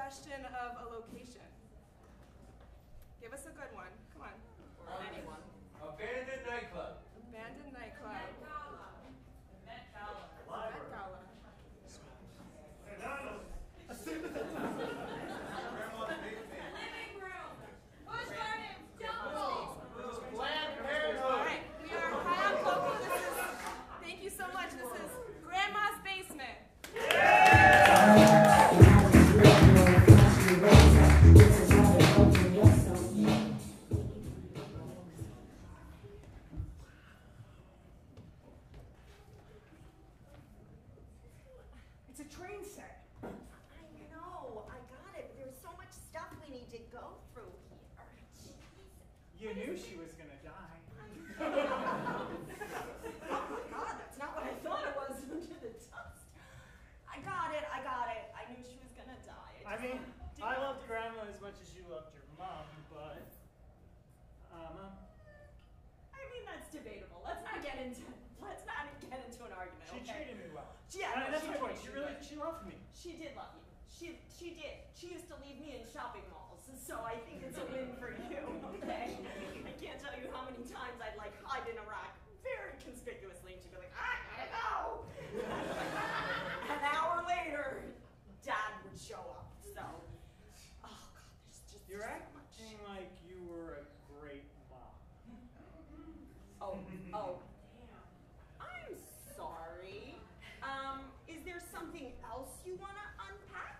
suggestion of a location. Give us a good one. Come on. Or anyone. Abandoned nightclub. Abandoned nightclub. Met Gala. Met Gala. Met Gala. Grandma's basement. Living room. Bush gardens. Jungle. Planned All Parenthood. right, we are high on Coco. Thank you so much. This is Grandma's basement. It's a train set. I know, I got it. There's so much stuff we need to go through here. Jeez. You knew she was gonna die. Oh my God, that's not what I thought it was under the dust. I got it. I knew she was gonna die. I mean, I loved Grandma as much as you loved your mom, but Mom. I mean, that's debatable. Let's not get into an argument. She Okay? treated me well. Yeah, That's she my did. point. She loved me. She did love you. She did. She used to leave me in shopping malls, so I think it's a win for you. Okay. I can't tell you how many times I'd like hide in a rack very conspicuously, and she'd be like, "I gotta go." An hour later, Dad would show up. So, oh God, there's just You're so acting like you were a great mom. Oh, damn. I'm sorry. Is there something else you want to unpack?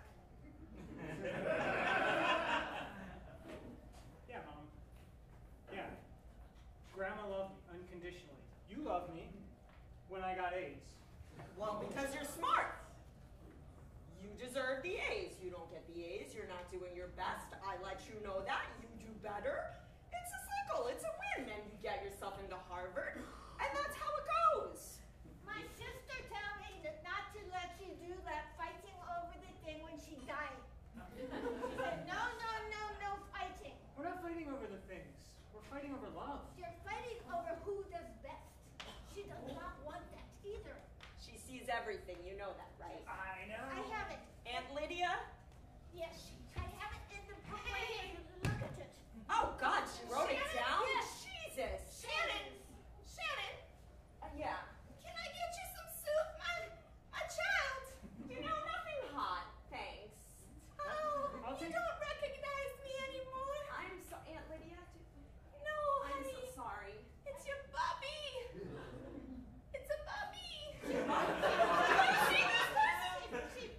Yeah, Mom. Yeah. Grandma loved me unconditionally. You loved me when I got AIDS. Well, because you're smart. You deserve the A's. You don't get the A's, you're not doing your best. I let you know that. You do better. It's a cycle. It's a win. And you get yourself into Harvard. And that's how it goes. My sister told me that not to let you do that fighting over the thing when she died. She said, no fighting. We're not fighting over the things. We're fighting over love. You're fighting over who does best. She does not want that either. She sees everything. You know that, right? I know. I have it. Aunt Lydia? Yes, I have it in the book right here. Look at it. Oh, God, she wrote it Shannon? down? Yes. Jesus. Shannon. Yeah. Can I get you some soup, my child? You know, nothing hot. Thanks. Oh, I'll you take- don't recognize me anymore. I'm so Aunt Lydia. No, I'm honey. so sorry. It's your Bobby. It's a Bobby. Your Bobby. See,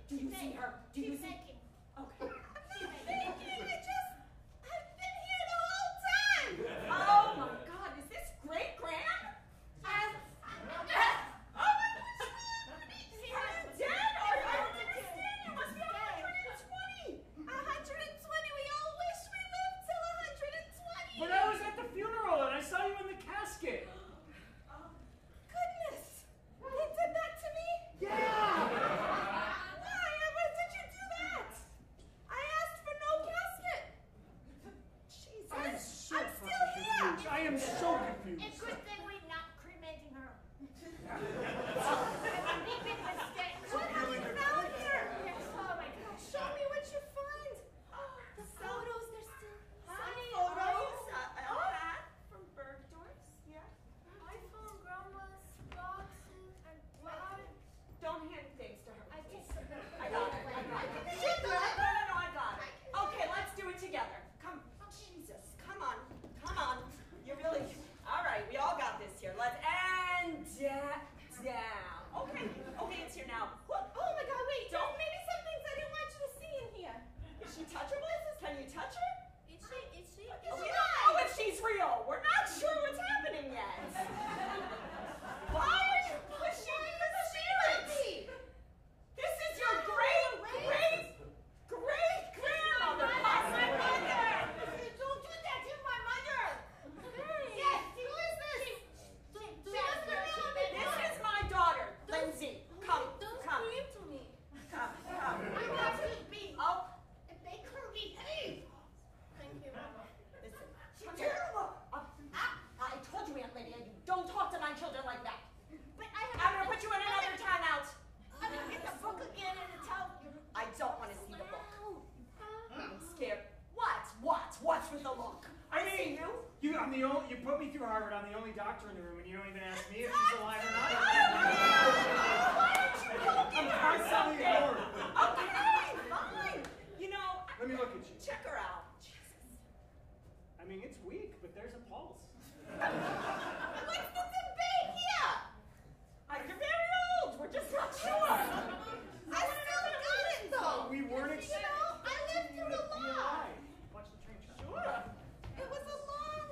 doctor in the room and you don't even ask me if she's alive or not? Why don't you go give her something? Okay, fine. You know, Let me look at you. check her out. Jesus. I mean, it's weak, but there's a pulse. What's the debate here? You're very old. We're just not sure. I still got it though. We weren't You know, I lived through a lot. Watch the train track. Sure. It was a long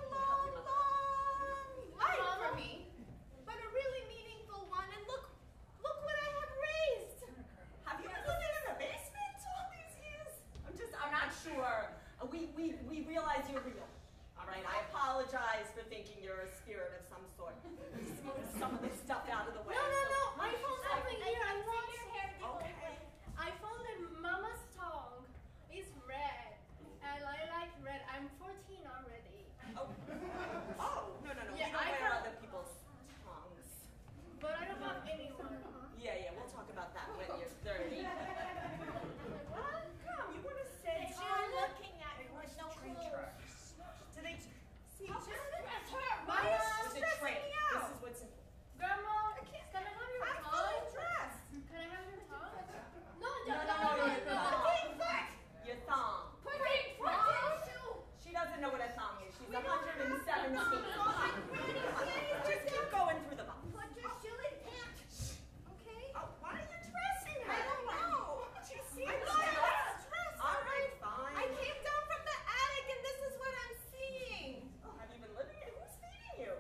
life for me, but a really meaningful one. And look what I have raised. Have you been living in the basement all these years? I'm not sure. We realize you're real. All right, I apologize for thinking you're a spirit of some sort. Smooth some of this stuff out of the way. No. I found something here. I want your hair to go Okay. away. I found that Mama's tongue is red, and I like red. I'm 14 already, Oh, no. Yeah, We don't I wear heard- other people's tongues. but I don't have anyone. Yeah, we'll talk about that when you're 30. What? Come, you want to say That you're looking at me with no Train clue. tracks. Do they see How just stress her? Mama, It's a stressing train. me This out. is what's in. Grandma, can I have your I'm tongue? fully dressed. Can I have your tongue? No. Pudding foot. Your thumb. Pudding foot. She doesn't know what a thumb is. She's We don't 117. have thumbs. Just keep going through the box. Put your shoe in pants. Okay? Oh, why are you dressing her? I don't know. She seems I thought I was stressed. stressed. All right, fine. I came down from the attic and this is what I'm seeing. Oh, have you been living here? Who's feeding you?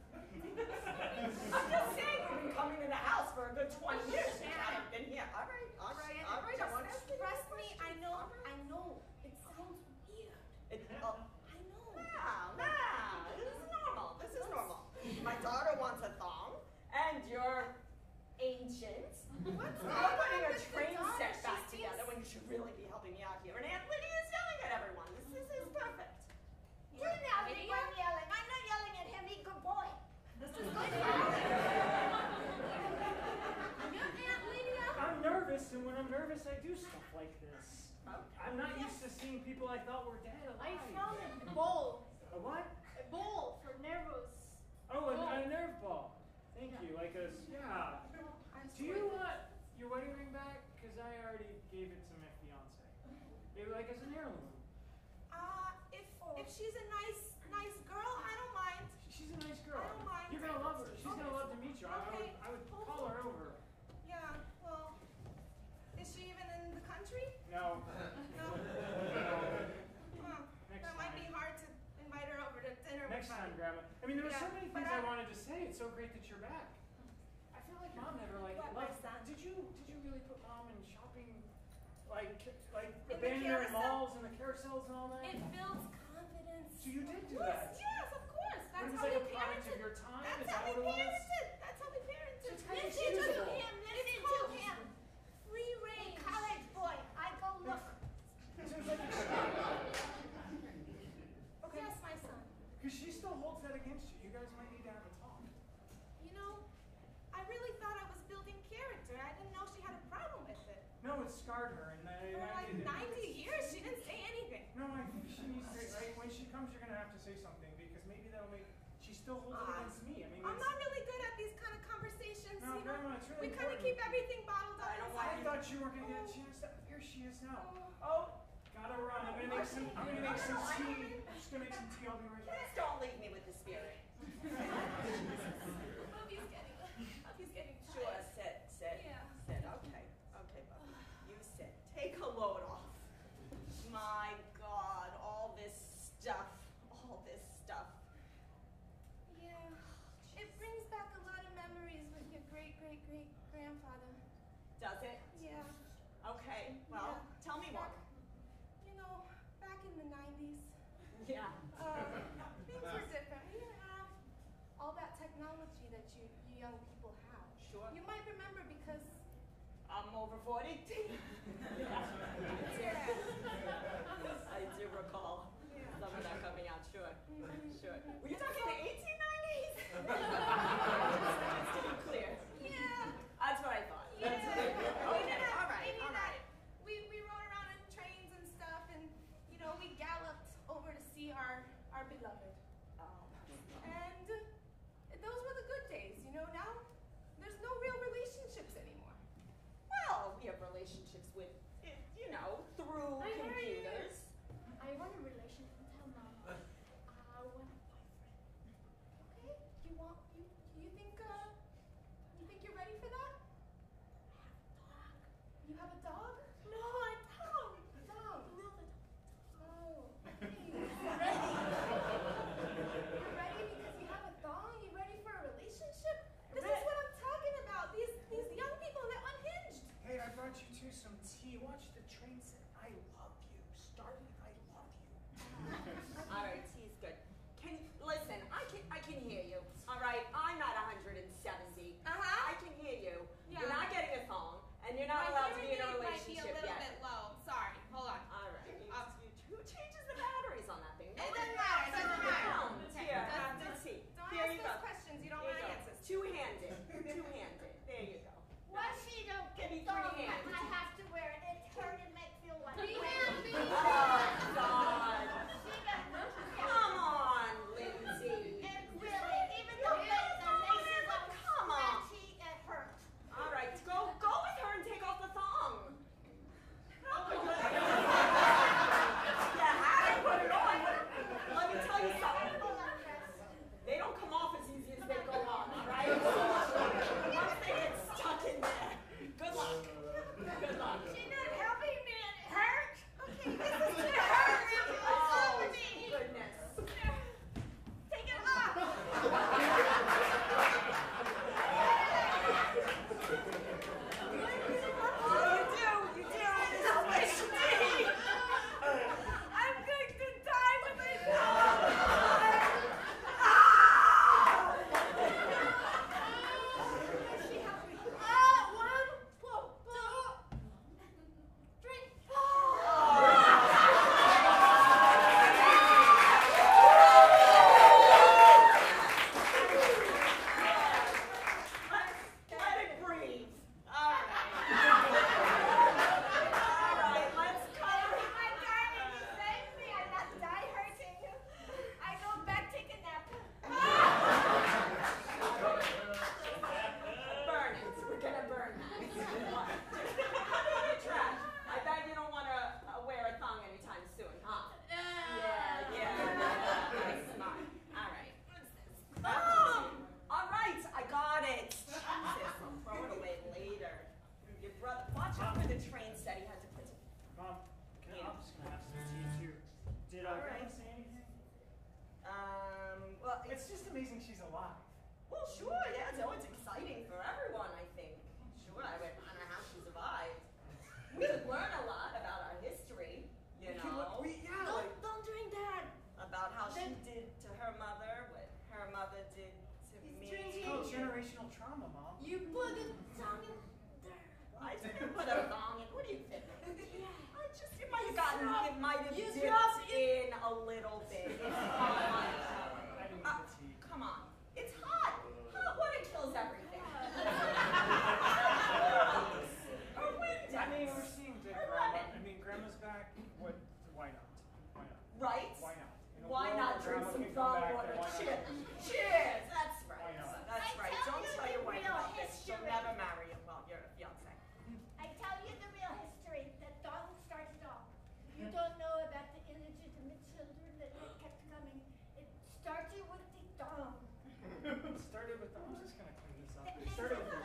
I'm just saying, you've been coming in the house for a good 20 years. You haven't been here. All right. I Just want to express me. I know. It sounds weird. I know. This is normal. My daughter wants a thong, and you're ancient. What's We're going putting on a with the train daughter? set She back seems- together when you should really be helping me out here. And Aunt Lydia is yelling at everyone. This is perfect. You're now the one yelling. I'm not yelling at him. He's a good boy. This is Good good. boy. Your Aunt Lydia. I'm nervous, and when I'm nervous, I do stuff like this. Okay. I'm not used to seeing people I thought were dead alive. I found a bowl. A what? A bowl for nervous. Oh, a nerve ball. Thank you. Like a, yeah. Do you want your wedding ring back? Because I already gave it to my fiance. Maybe like as an heirloom. If she's a nice girl, I don't mind. She's a nice girl. I don't mind. You're gonna love her. She's gonna love to meet you. Okay. I would call her over. Yeah, well, is she even in the country? No. No. Huh. Next That might be time. hard to invite her over to dinner. Next with time, me. Grandma. I mean, there were so Yeah, many but things I wanted to say. It's so great that you're back. I feel like Mom never like What, my loved. son? Did you really put Mom in shopping, like In the abandon her in carousel? malls and the carousels and all that? It builds confidence. So you did do Yes, that. yes, of course. But That's it was how like we a product of parented. your time. That's Is how that we what it was? parented. That's how we parented. It's kind of Listen to excusable. him. Listen to him. Free range. College boy. I go look. So it's like okay. Yes, my son. Because she still holds that against you. You guys might need to have a talk. You know, I really thought I was building character. I didn't know she had a problem with it. No, it scarred her, and For like 90 years, she didn't say anything. No, I think she needs to. When she comes, you're gonna have to say something because maybe that'll make. She still holds it against me. I mean, I'm it's, not really good at these kind of conversations. No, you know? Grandma, it's really We kind of important. keep everything bottled up. I don't inside. I thought you weren't gonna get a chance. Here she is now. Oh, gotta run. I'm gonna make some. I'm gonna make some tea. I'm just gonna make some tea. I'll be right back. Please don't leave me with the spirit. Bubby's getting Sure, tired. sit. Yeah. Sit. Okay, Bubby. You sit. Take a load off. My God, all this stuff. Yeah. It brings back a lot of memories with your great-great-great-grandfather. Does it? Yeah. Okay, well, Yeah. tell me more. You know, back in the 90s, Yeah. things were different. We didn't have all that technology that you young people have. Sure. You might remember because I'm over 40. yeah. I do recall Yeah. some of that coming out, sure. Mhm. Sure. Were you talking the 1890s? Just to be clear. Yeah. That's what I thought. Yeah. That's what I thought. We Okay, didn't have all right. any of that. We rode around in trains and stuff, and you know we galloped over to see our beloved. Oh, And We could learn a lot about our history, you know. Don't drink that. About how she did to her mother, what her mother did to me. It's called generational trauma, Mom. You put a tongue in there. I didn't put a thong in. What do you think? It might have gotten, it might have You dipped dropped it. in a little bit. It's fine. I didn't get the tea. Come on. It's hot. Hot water kills everything. Or wind I mean, we're does. seeing the Or grandma. lemon. I mean, grandma's back. What? Why not? Why not? Right? Why not? In a Why world not where drink grandma some can come thong back, water? then why not? Cheers. Cheers. That's right. Why not? That's I right. tell Don't you tell the your wife real about this. She'll history. never marry you. Well, your fiance. I tell you the real history. That dong started off. You don't know about the illegitimate children that kept coming. It started with the dong. It started with the. I'm just gonna clean this up. It started with the